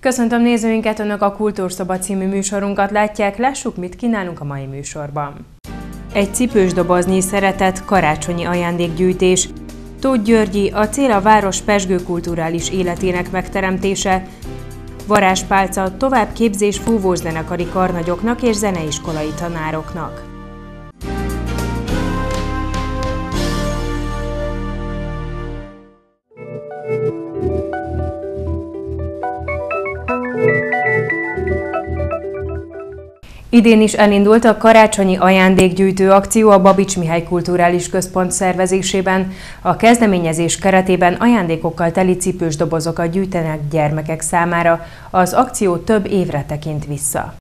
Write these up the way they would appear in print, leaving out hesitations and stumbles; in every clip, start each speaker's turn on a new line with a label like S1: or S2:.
S1: Köszöntöm nézőinket, Önök a Kultúrszoba című műsorunkat látják, lássuk, mit kínálunk a mai műsorban. Egy cipős doboznyi szeretet, karácsonyi ajándékgyűjtés. Tóth Györgyi, a cél a város pezsgőkulturális életének megteremtése. Varázspálca, továbbképzés fúvózenekari karnagyoknak és zeneiskolai tanároknak. Idén is elindult a karácsonyi ajándékgyűjtő akció a Babits Mihály Kulturális Központ szervezésében. A kezdeményezés keretében ajándékokkal teli cipős dobozokat gyűjtenek gyermekek számára. Az akció több évre tekint vissza.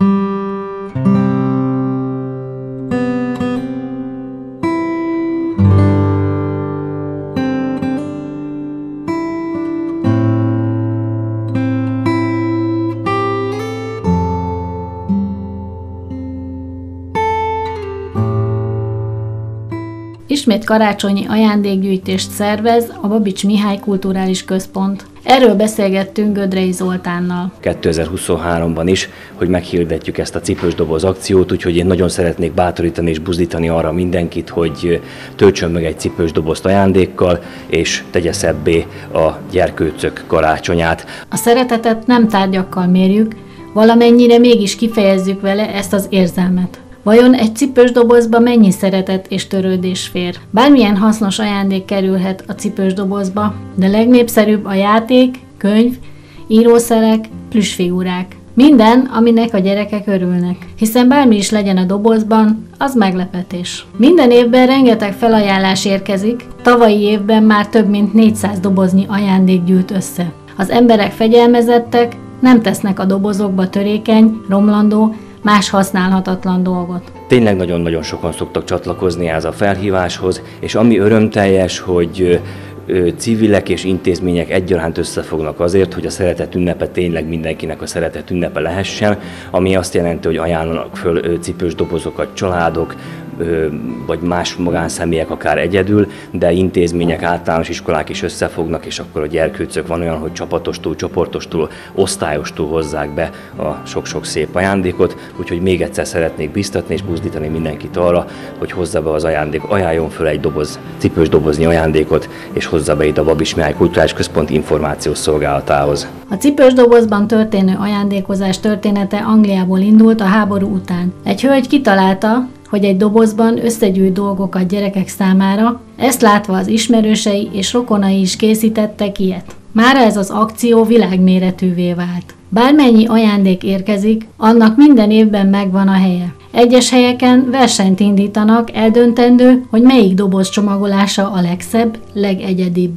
S2: Ismét karácsonyi ajándékgyűjtést szervez a Babits Mihály Kulturális Központ. Erről beszélgettünk Gödrei Zoltánnal.
S3: 2023-ban is, hogy meghirdetjük ezt a cipős doboz akciót, úgyhogy én nagyon szeretnék bátorítani és buzdítani arra mindenkit, hogy töltsön meg egy cipős dobozt ajándékkal, és tegye szebbé a gyerkőcök karácsonyát.
S2: A szeretetet nem tárgyakkal mérjük, valamennyire mégis kifejezzük vele ezt az érzelmet. Vajon egy cipős dobozba mennyi szeretet és törődés fér? Bármilyen hasznos ajándék kerülhet a cipős dobozba, de legnépszerűbb a játék, könyv, írószerek, plüssfigurák. Minden, aminek a gyerekek örülnek. Hiszen bármi is legyen a dobozban, az meglepetés. Minden évben rengeteg felajánlás érkezik, tavalyi évben már több mint 400 doboznyi ajándék gyűlt össze. Az emberek fegyelmezettek, nem tesznek a dobozokba törékeny, romlandó, más használhatatlan dolgot.
S3: Tényleg nagyon-nagyon sokan szoktak csatlakozni ez a felhíváshoz, és ami örömteljes, hogy civilek és intézmények egyaránt összefognak azért, hogy a szeretet ünnepe tényleg mindenkinek a szeretet ünnepe lehessen, ami azt jelenti, hogy ajánlanak föl cipős dobozokat családok, vagy más magánszemélyek akár egyedül, de intézmények, általános iskolák is összefognak, és akkor a gyerkőcök van olyan, hogy csapatostul, csoportostul, osztályostul hozzák be a sok-sok szép ajándékot, úgyhogy még egyszer szeretnék biztatni és buzdítani mindenkit arra, hogy hozza be az ajándék, ajánljon föl egy cipős doboznyi ajándékot, és hozza be ide a Babits Mihály Kulturális Központ információs szolgálatához.
S2: A cipős dobozban történő ajándékozás története Angliából indult a háború után. Egy hölgy kitalálta, hogy egy dobozban összegyűjt dolgokat gyerekek számára, ezt látva az ismerősei és rokonai is készítettek ilyet. Mára ez az akció világméretűvé vált. Bármennyi ajándék érkezik, annak minden évben megvan a helye. Egyes helyeken versenyt indítanak, eldöntendő, hogy melyik doboz csomagolása a legszebb, legegyedibb.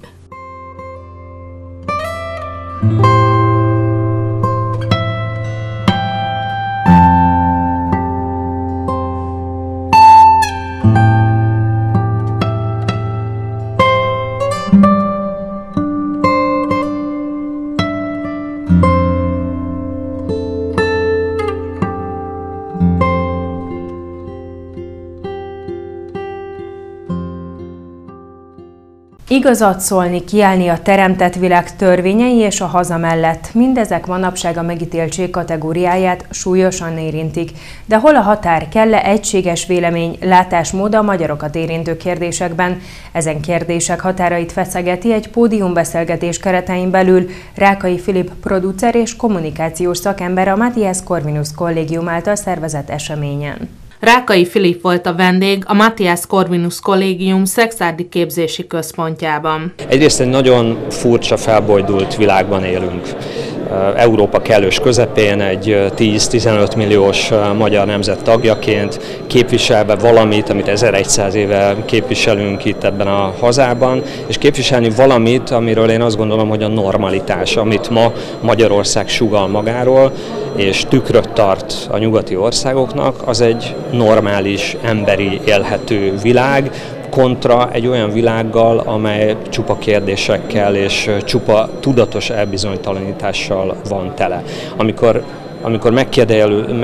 S1: Igazat szólni, kiállni a teremtett világ törvényei és a haza mellett. Mindezek manapság a megítéltség kategóriáját súlyosan érintik. De hol a határ, kell-e egységes vélemény, látásmód a magyarokat érintő kérdésekben? Ezen kérdések határait feszegeti egy pódiumbeszélgetés keretein belül Rákai Filip producer és kommunikációs szakember a Matthias Corvinus Kollégium által szervezett eseményen.
S4: Rákai Filip volt a vendég a Matthias Corvinus Kollégium szexárdi képzési központjában.
S5: Egyrészt egy nagyon furcsa, felbojdult világban élünk. Európa kellős közepén egy 10-15 milliós magyar nemzet tagjaként képviselve valamit, amit 1100 éve képviselünk itt ebben a hazában, és képviselni valamit, amiről én azt gondolom, hogy a normalitás, amit ma Magyarország sugall magáról, és tükröt tart a nyugati országoknak, az egy normális, emberi, élhető világ, kontra egy olyan világgal, amely csupa kérdésekkel és csupa tudatos elbizonytalanítással van tele. Amikor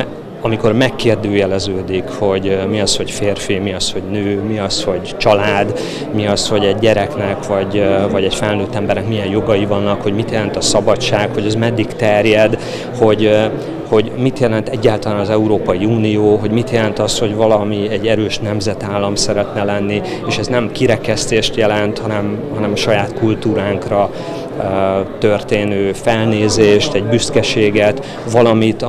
S5: amikor megkérdőjeleződik, hogy mi az, hogy férfi, mi az, hogy nő, mi az, hogy család, mi az, hogy egy gyereknek vagy egy felnőtt embernek milyen jogai vannak, hogy mit jelent a szabadság, hogy ez meddig terjed, hogy mit jelent egyáltalán az Európai Unió, hogy mit jelent az, hogy valami egy erős nemzetállam szeretne lenni, és ez nem kirekesztést jelent, hanem a saját kultúránkra történő felnézést, egy büszkeséget, valamit,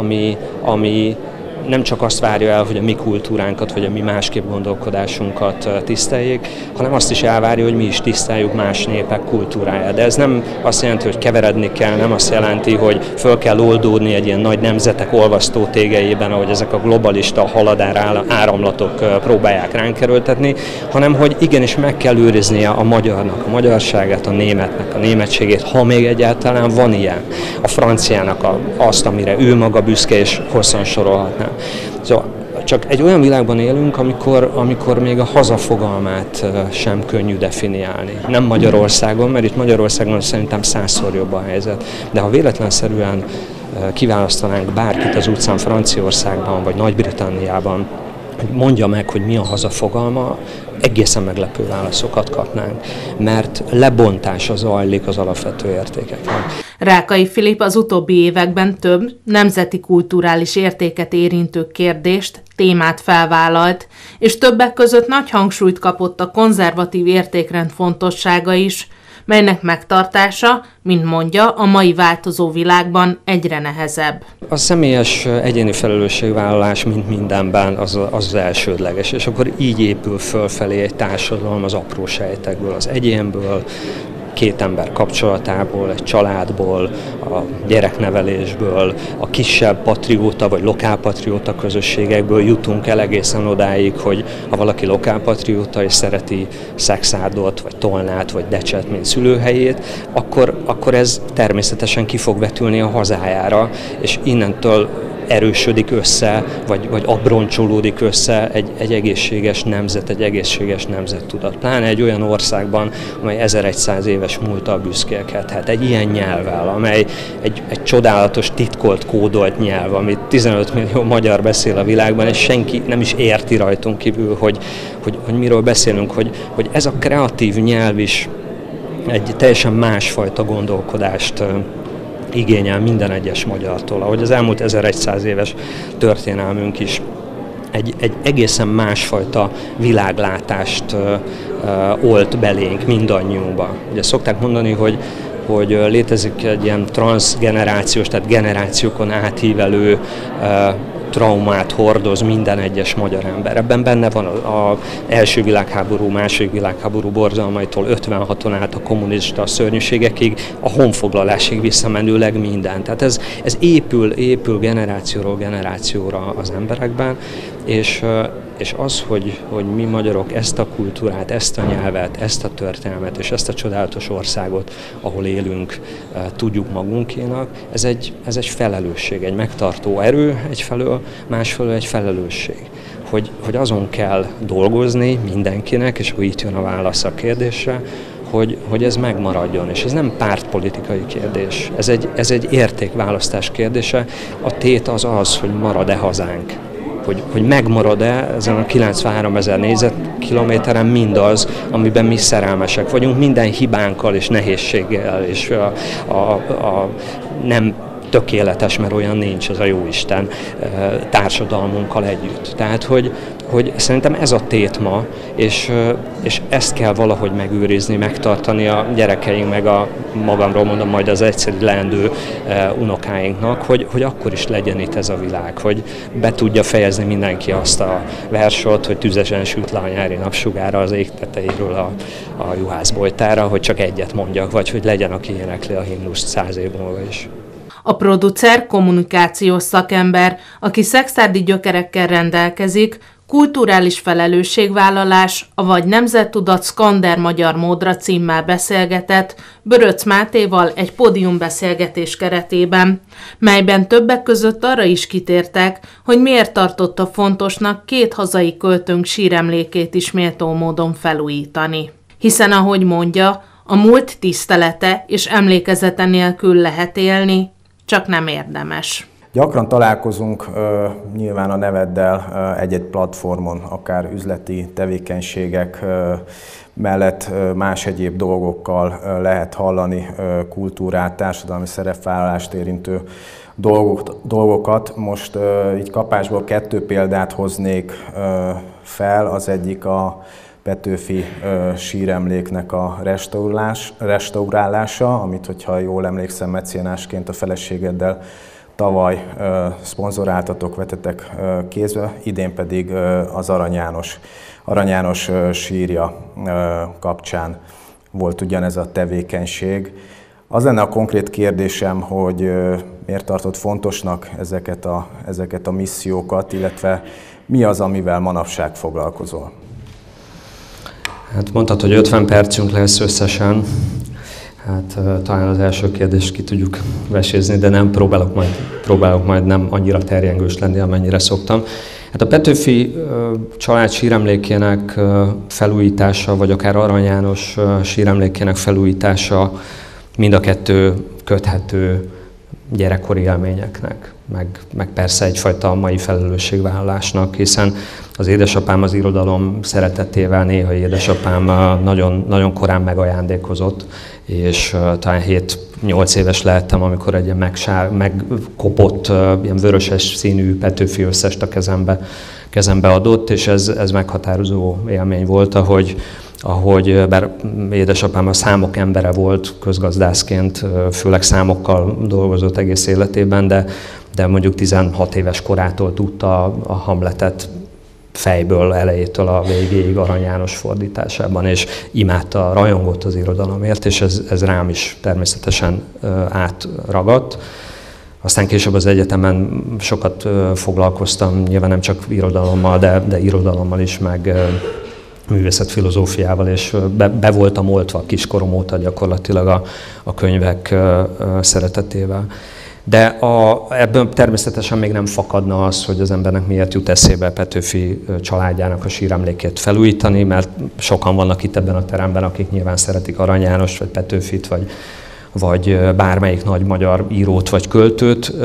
S5: ami nem csak azt várja el, hogy a mi kultúránkat, vagy a mi másképp gondolkodásunkat tiszteljék, hanem azt is elvárja, hogy mi is tiszteljük más népek kultúráját. De ez nem azt jelenti, hogy keveredni kell, nem azt jelenti, hogy föl kell oldódni egy ilyen nagy nemzetek olvasztó tégelyében, ahogy ezek a globalista haladár áramlatok próbálják ránk erőltetni, hanem hogy igenis meg kell őriznie a magyarnak, a magyarságát, a németnek, a németségét, ha még egyáltalán van ilyen. A franciának azt, amire ő maga büszke, és hosszan sorolhatnám. Szóval csak egy olyan világban élünk, amikor még a haza fogalmát sem könnyű definiálni. Nem Magyarországon, mert itt Magyarországon szerintem 100-szor jobb a helyzet, de ha véletlenszerűen kiválasztanánk bárkit az utcán Franciaországban vagy Nagy-Britanniában, hogy mondja meg, hogy mi a haza fogalma, egészen meglepő válaszokat kapnánk, mert lebontása zajlik az alapvető értékeknek.
S4: Rákai Filip az utóbbi években több nemzeti kulturális értéket érintő kérdést, témát felvállalt, és többek között nagy hangsúlyt kapott a konzervatív értékrend fontossága is, melynek megtartása, mint mondja, a mai változó világban egyre nehezebb.
S5: A személyes egyéni felelősségvállalás, mint mindenben, az elsődleges, és akkor így épül fölfelé egy társadalom az apró sejtekből, az egyénből, két ember kapcsolatából, egy családból, a gyereknevelésből, a kisebb patrióta vagy lokálpatrióta közösségekből jutunk el egészen odáig, hogy ha valaki lokálpatrióta és szereti Szexárdot, vagy Tolnát, vagy Decset, mint szülőhelyét, akkor ez természetesen ki fog vetülni a hazájára, és innentől erősödik össze, vagy abroncsolódik össze egy egészséges nemzet, egy egészséges nemzettudat. Pláne egy olyan országban, amely 1100 éves múlttal büszkélkedhet. Egy ilyen nyelvvel, amely egy csodálatos, titkolt, kódolt nyelv, amit 15 millió magyar beszél a világban, és senki nem is érti rajtunk kívül, hogy miről beszélünk, hogy ez a kreatív nyelv is egy teljesen másfajta gondolkodást igényel minden egyes magyartól. Ahogy az elmúlt 1100 éves történelmünk is egy egészen másfajta világlátást olt belénk mindannyiunkba. Ugye szokták mondani, hogy létezik egy ilyen transzgenerációs, tehát generációkon átívelő traumát hordoz minden egyes magyar ember. Ebben benne van az első világháború, második világháború borzalmaitól 56-on át a kommunista szörnyűségekig, a honfoglalásig visszamenőleg minden. Tehát ez épül generációról generációra az emberekben, és az, hogy mi magyarok ezt a kultúrát, ezt a nyelvet, ezt a történelmet és ezt a csodálatos országot, ahol élünk, tudjuk magunkénak, ez egy felelősség, egy megtartó erő egyfelől, másfelől egy felelősség. Hogy azon kell dolgozni mindenkinek, és akkor itt jön a válasz a kérdésre, hogy ez megmaradjon, és ez nem pártpolitikai kérdés, ez egy értékválasztás kérdése. A tét az, hogy marad-e hazánk. Hogy megmarad-e ezen a 93 000 négyzetkilométeren mindaz, amiben mi szerelmesek vagyunk, minden hibánkkal és nehézséggel, és a nem tökéletes, mert olyan nincs, az a jóisten társadalmunkkal együtt. Tehát, hogy szerintem ez a tét ma, és ezt kell valahogy megőrizni, megtartani a gyerekeink, meg a magamról mondom majd az egyszerű leendő unokáinknak, hogy akkor is legyen itt ez a világ, hogy be tudja fejezni mindenki azt a versot, hogy tüzesen süt le a nyári napsugára az ég tetejéről a juhászbolytára, hogy csak egyet mondjak, vagy hogy legyen, aki énekli a himnuszt 100 év múlva is.
S4: A producer kommunikációs szakember, aki szekszárdi gyökerekkel rendelkezik, kulturális felelősségvállalás, avagy nemzettudat szkander magyar módra címmel beszélgetett Böröcz Mátéval egy pódiumbeszélgetés keretében, melyben többek között arra is kitértek, hogy miért tartotta fontosnak két hazai költőnk síremlékét is méltó módon felújítani. Hiszen, ahogy mondja, a múlt tisztelete és emlékezete nélkül lehet élni, csak nem érdemes.
S6: Gyakran találkozunk nyilván a neveddel egy-egy platformon, akár üzleti tevékenységek mellett más egyéb dolgokkal lehet hallani kultúrát, társadalmi szerepvállalást érintő dolgokat. Most így kapásból 2 példát hoznék fel, az egyik a Petőfi síremléknek a restaurálása, amit, hogyha jól emlékszem, mecénásként a feleségeddel tavaly szponzoráltatok, vetetek kézbe, idén pedig az Arany János sírja kapcsán volt ugyanez a tevékenység. Az lenne a konkrét kérdésem, hogy miért tartott fontosnak ezeket a missziókat, illetve mi az, amivel manapság foglalkozol?
S5: Hát mondtad, hogy 50 percünk lesz összesen. Hát talán az első kérdést ki tudjuk vesézni, de nem próbálok majd nem annyira terjengős lenni, amennyire szoktam. Hát a Petőfi család síremlékének felújítása, vagy akár Arany János síremlékének felújítása mind a 2 köthető gyerekkori élményeknek, meg persze egyfajta mai felelősségvállalásnak, hiszen az édesapám az irodalom szeretetével, néha édesapám nagyon, nagyon korán megajándékozott, és talán 7-8 éves lehettem, amikor egy ilyen megkopott, ilyen vöröses színű Petőfi összest a kezembe adott, és ez meghatározó élmény volt, ahogy bár édesapám a számok embere volt közgazdászként, főleg számokkal dolgozott egész életében, de mondjuk 16 éves korától tudta a Hamletet fejből, elejétől a végéig Arany János fordításában, és imádta, rajongott az irodalomért, és ez rám is természetesen átragadt. Aztán később az egyetemen sokat foglalkoztam, nyilván nem csak irodalommal, de irodalommal is, meg művészetfilozófiával, és be voltam oltva kiskorom óta gyakorlatilag a könyvek szeretetével. De ebből természetesen még nem fakadna az, hogy az embernek miért jut eszébe Petőfi családjának a síremlékét felújítani, mert sokan vannak itt ebben a teremben, akik nyilván szeretik Arany Jánost, vagy Petőfit, vagy bármelyik nagy magyar írót vagy költőt.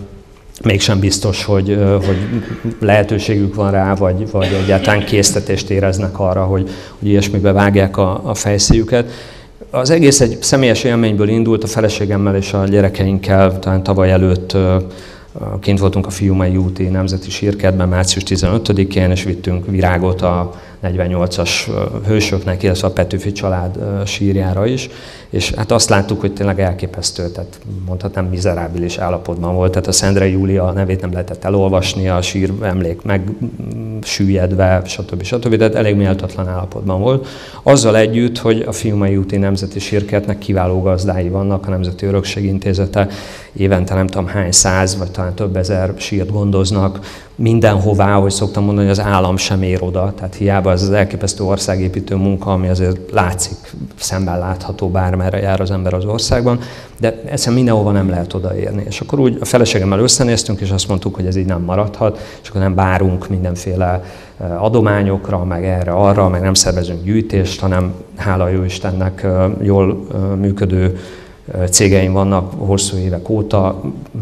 S5: Mégsem biztos, hogy lehetőségük van rá, vagy egyáltalán késztetést éreznek arra, hogy ilyesmibe vágják a fejszéjüket. Az egész egy személyes élményből indult, a feleségemmel és a gyerekeinkkel, talán tavaly előtt kint voltunk a Fiumei úti Nemzeti Sírkertben március 15-én, és vittünk virágot a 48-as hősöknek, illetve a Petőfi család sírjára is, és hát azt láttuk, hogy tényleg elképesztő, tehát mondhatnám mizerábilis állapotban volt, tehát a Szendrei Júlia nevét nem lehetett elolvasni, a sír emlék megsüllyedve, stb. De elég méltatlan állapotban volt. Azzal együtt, hogy a Fiumei úti Nemzeti Sírkertnek kiváló gazdái vannak, a Nemzeti Örökség Intézete évente nem tudom hány száz, vagy talán több ezer sírt gondoznak, mindenhová, ahogy szoktam mondani, az állam sem ér oda, tehát hiába ez az elképesztő országépítő munka, ami azért látszik, szemben látható, bármerre jár az ember az országban, de egyszerűen mindenhova nem lehet odaérni. És akkor úgy a feleségemmel összenéztünk, és azt mondtuk, hogy ez így nem maradhat, és akkor nem várunk mindenféle adományokra, meg erre-arra, meg nem szervezünk gyűjtést, hanem hála jó Istennek jól működő cégeim vannak hosszú évek óta,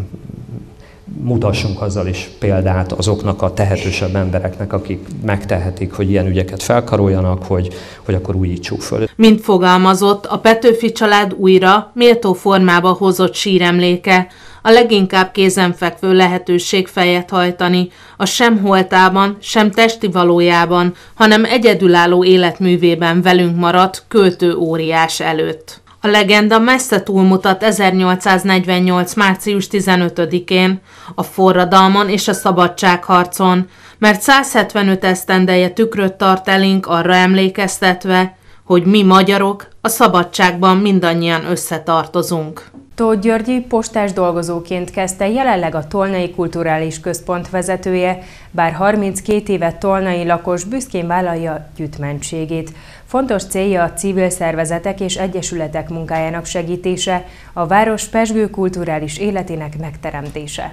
S5: mutassunk azzal is példát azoknak a tehetősebb embereknek, akik megtehetik, hogy ilyen ügyeket felkaroljanak, hogy akkor újítsuk föl.
S4: Mint fogalmazott, a Petőfi család újra méltó formába hozott síremléke, a leginkább kézenfekvő lehetőség fejet hajtani, a sem holtában, sem testi valójában, hanem egyedülálló életművében velünk maradt költő óriás előtt. A legenda messze túlmutat 1848. március 15-én, a forradalmon és a szabadságharcon, mert 175 esztendeje tükröt tart elénk arra emlékeztetve, hogy mi magyarok a szabadságban mindannyian összetartozunk.
S1: Tóth Györgyi postás dolgozóként kezdte, jelenleg a Tolnai Kulturális Központ vezetője, bár 32 évet tolnai lakos büszkén vállalja gyütmentségét. Fontos célja a civil szervezetek és egyesületek munkájának segítése, a város pezsgő kulturális életének megteremtése.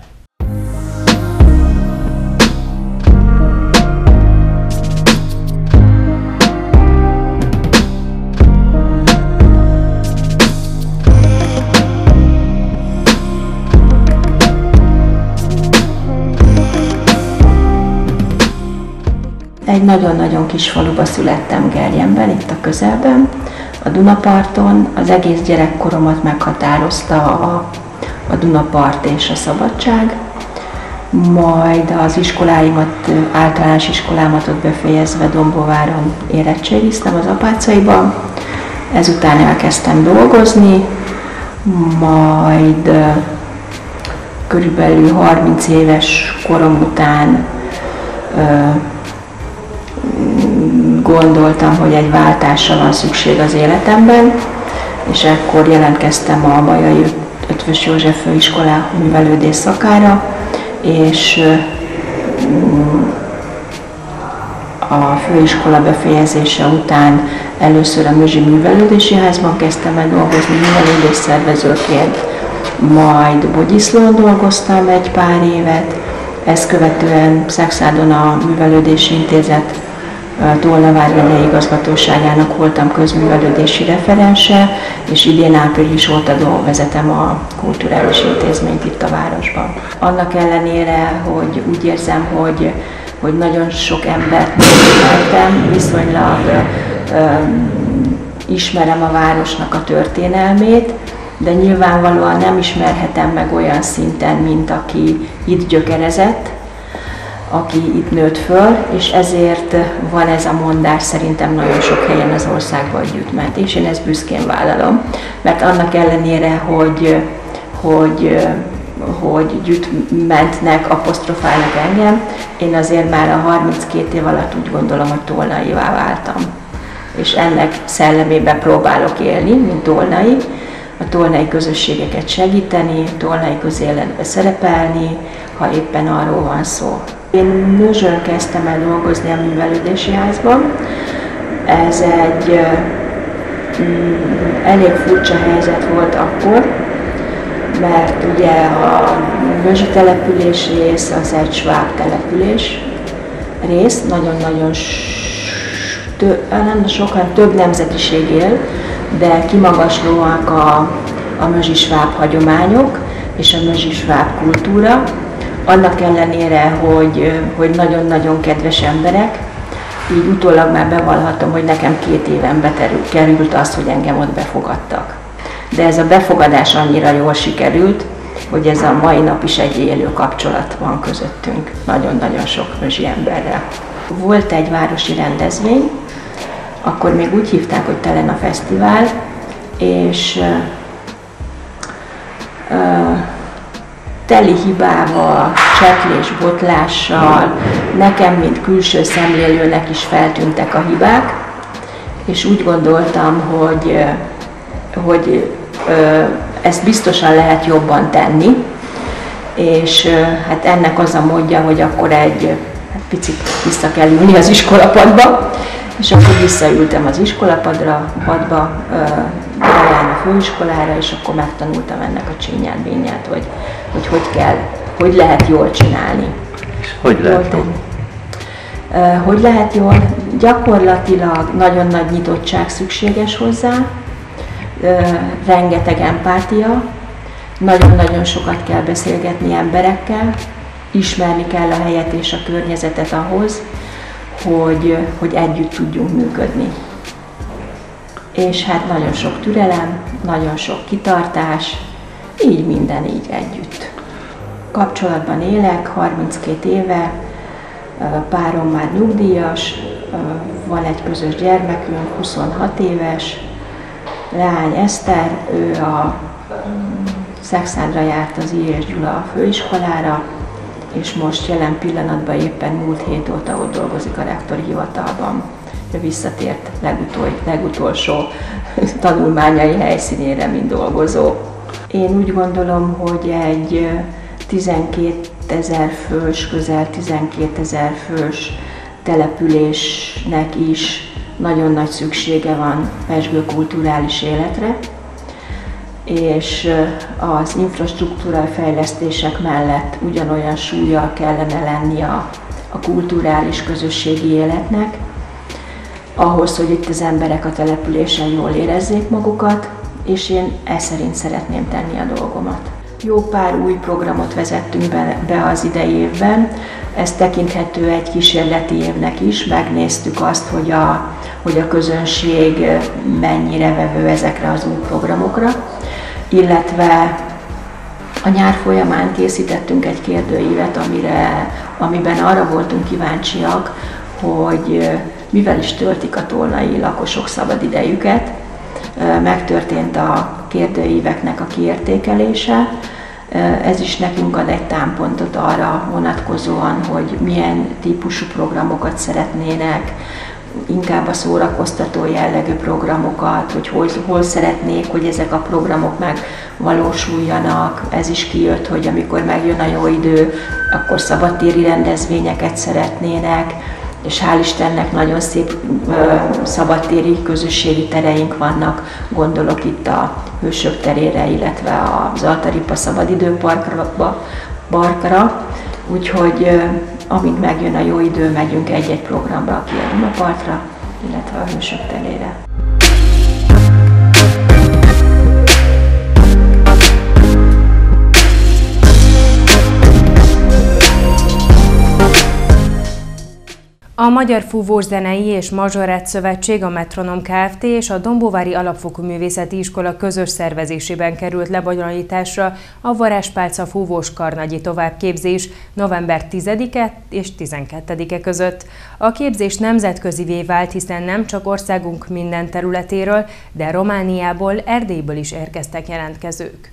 S7: Egy nagyon-nagyon kis faluba születtem, Gerjenben, itt a közelben, a Dunaparton. Az egész gyerekkoromat meghatározta a Dunapart és a szabadság. Majd az iskoláimat, általános iskolámat ott befejezve Dombóváron érettségiztem az Apácaiban. Ezután elkezdtem dolgozni, majd körülbelül 30 éves korom után gondoltam, hogy egy váltásra van szükség az életemben, és ekkor jelentkeztem a Bajai Eötvös József Főiskola művelődés szakára, és a főiskola befejezése után először a Mözsi Művelődési Házban kezdtem el dolgozni művelődés szervezőként, majd Bogyiszlón dolgoztam egy pár évet, ezt követően Szekszádon a Művelődési Intézet Tolna vármegyei igazgatóságának voltam közművelődési referense, és idén április óta vezetem a kulturális intézményt itt a városban. Annak ellenére, hogy úgy érzem, hogy nagyon sok embert megismertem, viszonylag ismerem a városnak a történelmét, de nyilvánvalóan nem ismerhetem meg olyan szinten, mint aki itt gyökerezett, aki itt nőtt föl, és ezért van ez a mondás szerintem nagyon sok helyen az országban, hogy gyűjtment, és én ezt büszkén vállalom, mert annak ellenére, hogy gyűjtmentnek apostrofálnak engem, én azért már a 32 év alatt úgy gondolom, hogy tolnaivá váltam. És ennek szellemében próbálok élni, mint tolnai, a tolnai közösségeket segíteni, tolnai közéletbe szerepelni, ha éppen arról van szó. Én Mözsön kezdtem el dolgozni a Művelődési Házban. Ez egy elég furcsa helyzet volt akkor, mert ugye a Mözsi település rész az egy sváb település rész, nagyon-nagyon nem sokan több nemzetiség él, de kimagaslóak a mözsi sváb hagyományok és a mözsi sváb kultúra. Annak ellenére, hogy nagyon-nagyon kedves emberek, így utólag már bevallhatom, hogy nekem 2 évenbe került az, hogy engem ott befogadtak. De ez a befogadás annyira jól sikerült, hogy ez a mai nap is egy élő kapcsolat van közöttünk, nagyon-nagyon sok mözsi emberrel. Volt egy városi rendezvény, akkor még úgy hívták, hogy Telena Fesztivál, és teli hibával, cseklés, botlással, nekem, mint külső szemlélőnek is feltűntek a hibák, és úgy gondoltam, hogy ezt biztosan lehet jobban tenni, és hát ennek az a módja, hogy akkor egy picit vissza kell ülni az iskolapadba, és akkor visszaültem az iskolapadba, a főiskolára, és akkor megtanultam ennek a csinyát-bínyát, hogy lehet jól csinálni.
S3: És hogy lehet jól?
S7: Hogy lehet jól? Gyakorlatilag nagyon nagy nyitottság szükséges hozzá, rengeteg empátia, nagyon-nagyon sokat kell beszélgetni emberekkel, ismerni kell a helyet és a környezetet ahhoz, hogy együtt tudjunk működni. És hát nagyon sok türelem, nagyon sok kitartás, így minden így együtt. Kapcsolatban élek 32 éve, párom már nyugdíjas, van egy közös gyermekünk, 26 éves, leány Eszter, ő a Szekszádra járt az I. és Gyula főiskolára, és most jelen pillanatban éppen múlt hét óta ott dolgozik a rektori hivatalban. Visszatért legutolsó tanulmányai helyszínére, mint dolgozó. Én úgy gondolom, hogy egy 12 000 fős, közel 12 000 fős településnek is nagyon nagy szüksége van pezsgő kulturális életre, és az infrastruktúrai fejlesztések mellett ugyanolyan súllyal kellene lenni a kulturális közösségi életnek, ahhoz, hogy itt az emberek a településen jól érezzék magukat, és én ez szerint szeretném tenni a dolgomat. Jó pár új programot vezettünk be az idei évben. Ez tekinthető egy kísérleti évnek is. Megnéztük azt, hogy a közönség mennyire vevő ezekre az új programokra, illetve a nyár folyamán készítettünk egy kérdőívet, amiben arra voltunk kíváncsiak, hogy mivel is töltik a tolnai lakosok szabadidejüket. Megtörtént a kérdőíveknek a kiértékelése. Ez is nekünk ad egy támpontot arra vonatkozóan, hogy milyen típusú programokat szeretnének, inkább a szórakoztató jellegű programokat, hogy hol szeretnék, hogy ezek a programok megvalósuljanak. Ez is kijött, hogy amikor megjön a jó idő, akkor szabadtéri rendezvényeket szeretnének, és hál' Istennek nagyon szép szabadtéri közösségi tereink vannak, gondolok itt a Hősök terére, illetve az Altaripa szabadidőparkra, úgyhogy amint megjön a jó idő, megyünk egy-egy programba ki a Dunapartra, illetve a Hősök terére.
S1: A Magyar Fúvószenei és Mazsorett Szövetség, a Metronom Kft. És a Dombóvári Alapfokú Művészeti Iskola közös szervezésében került lebonyolításra a Varázspálca fúvós karnagyi továbbképzés november 10-e és 12-e között. A képzés nemzetközivé vált, hiszen nem csak országunk minden területéről, de Romániából, Erdélyből is érkeztek jelentkezők.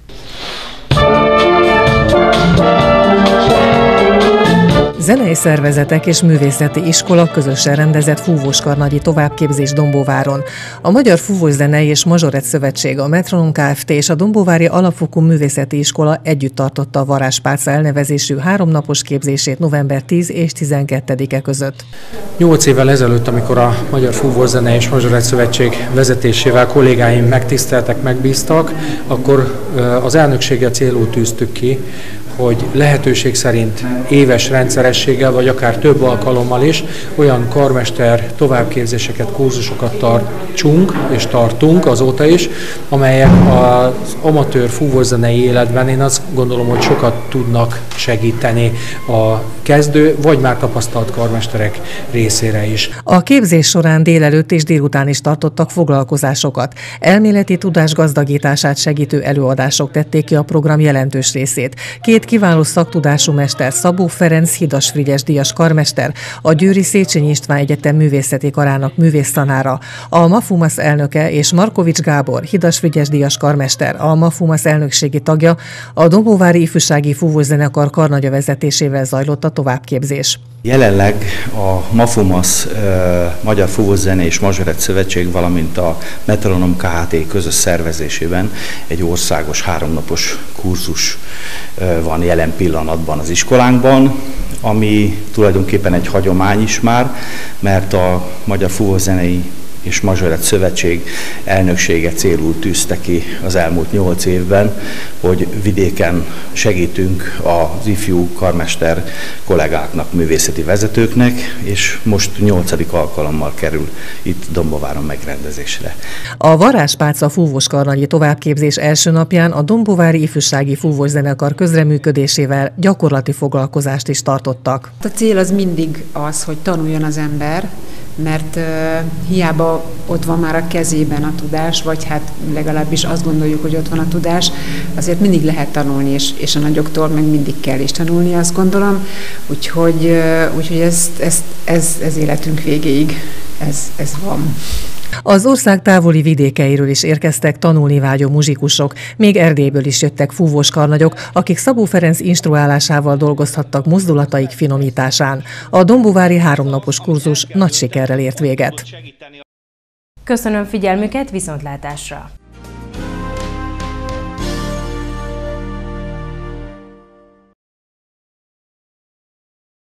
S8: Zenei szervezetek és művészeti iskola közösen rendezett fúvóskarnagyi továbbképzés Dombóváron. A Magyar Fúvószenei és Mazsorett Szövetség, a Metronom Kft. És a Dombóvári Alapfokú Művészeti Iskola együtt tartotta a Varázspálca elnevezésű 3 napos képzését november 10 és 12-e között.
S9: 8 évvel ezelőtt, amikor a Magyar Fúvószenei és Mazsorett Szövetség vezetésével kollégáim megtiszteltek, megbíztak, akkor az elnökséggel célul tűztük ki, hogy lehetőség szerint éves rendszerességgel, vagy akár több alkalommal is olyan karmester továbbképzéseket, kurzusokat tartsunk, és tartunk azóta is, amelyek az amatőr fúvószenei életben én azt gondolom, hogy sokat tudnak segíteni a kezdő, vagy már tapasztalt karmesterek részére is.
S8: A képzés során délelőtt és délután is tartottak foglalkozásokat. Elméleti tudás gazdagítását segítő előadások tették ki a program jelentős részét. 2 kiváló szaktudású mester, Szabó Ferenc Hidas Frigyes díjas karmester, a Győri Széchenyi István Egyetem művészeti karának művésztanára, a MAFUMASZ elnöke és Markovics Gábor Hidas Frigyes díjas karmester, a MAFUMASZ elnökségi tagja, a Dombóvári Ifjúsági Fúvószenekar karnagya vezetésével zajlott a továbbképzés.
S10: Jelenleg a MAFUMASZ, Magyar Fúvószenei és Mazsorett Szövetség, valamint a Metronom Kft. Közös szervezésében egy országos 3 napos kurzus van jelen pillanatban az iskolánkban, ami tulajdonképpen egy hagyomány is már, mert a Magyar Fúvószenei és Mazsorett Szövetség elnöksége célul tűzte ki az elmúlt 8 évben, hogy vidéken segítünk az ifjú karmester kollégáknak, művészeti vezetőknek, és most 8. alkalommal kerül itt Dombóváron megrendezésre.
S8: A Varázspálca fúvóskarnagyi továbbképzés első napján a Dombóvári Ifjúsági Fúvószenekar közreműködésével gyakorlati foglalkozást is tartottak.
S11: A cél az mindig az, hogy tanuljon az ember, mert hiába ott van már a kezében a tudás, vagy hát legalábbis azt gondoljuk, hogy ott van a tudás, azért mindig lehet tanulni, és a nagyoktól meg mindig kell is tanulni, azt gondolom. Úgyhogy ez életünk végéig, ez van.
S8: Az ország távoli vidékeiről is érkeztek tanulni vágyó muzsikusok, még Erdélyből is jöttek fúvóskarnagyok, akik Szabó Ferenc instruálásával dolgozhattak mozdulataik finomításán. A dombóvári 3 napos kurzus nagy sikerrel ért véget.
S1: Köszönöm figyelmüket, viszontlátásra!